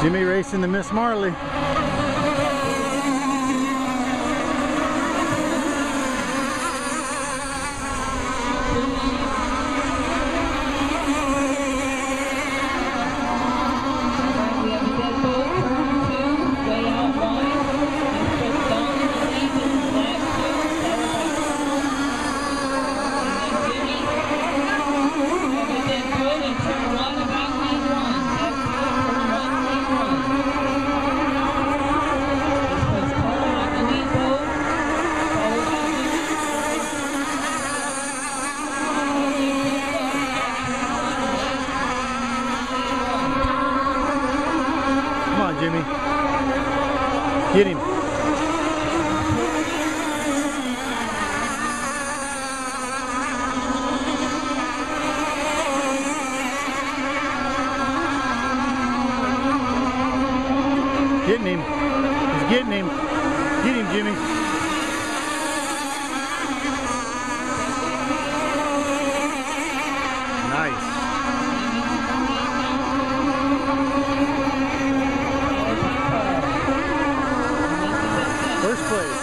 Jimmy racing the Miss Marley. Come on, Jimmy. Get him. Getting him. He's getting him. Get him, Jimmy. Nice. First place.